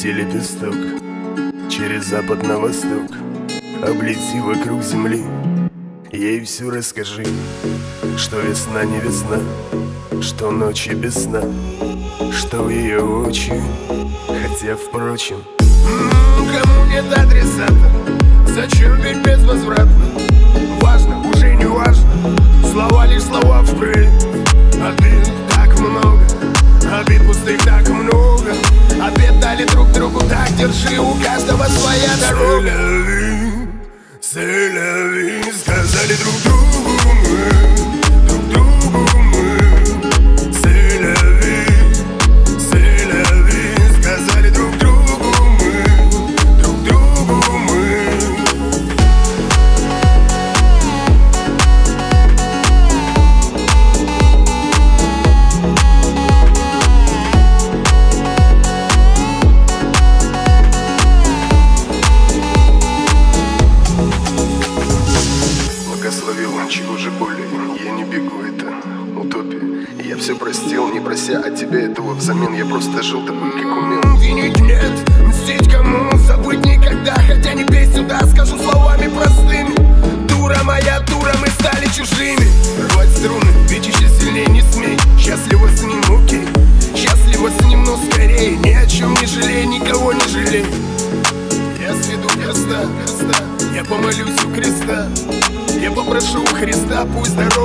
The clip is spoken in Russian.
Лети, лепесток, через запад на восток, облети вокруг земли. Ей все расскажи, что весна не весна, что ночи без сна, что ее очи. Хотя, впрочем, кому нет адресата, зачем ведь безвозвратно? Важно, уже не важно, слова лишь слова впрямь. Обид так много, обид пустых так много, обед дали друг другу, так держи, у каждого своя дорога. C'est la vie, сказали друг другу мы, друг другу мы. C'est la vie, сказали друг другу мы, друг другу мы. Благословил, чего же более, я не бегу, это утопия. Я все простил, не прося от тебя этого взамен. Я просто жил такой, как умел. Винить нет, мстить кому, забыть никогда. Хотя не бей сюда, скажу словами простыми. Дура моя, дура, мы стали чужими. Рвать струны, ведь еще сильнее не смей. Счастлива с ним, окей, счастлива с ним, но скорее. Ни о чем не жалей, никого не жалей. Я сведу перста, я помолюсь у креста, я попрошу у Христа, пусть дорога